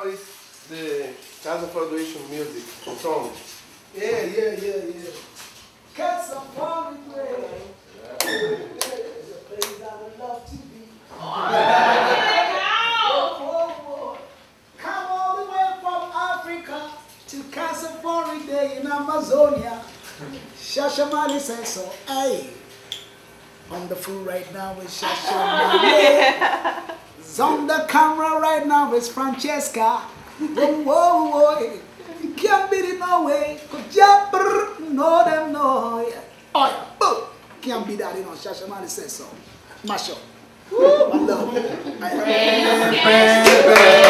Marley, the Casa Fora do Eixo music song. Yeah. Casa Fora, place I would love to be. Come all the way from Africa to Casa Fora Day in Amazonia. Shasha Marley says so. Hey, on the fool right now is Shasha Marley. On the camera right now is Francesca. Whoa. You can't beat it no way. No them no. Oh yeah, boom. Can't beat that, you know. Shasha Marley says so. Mash up. I love it.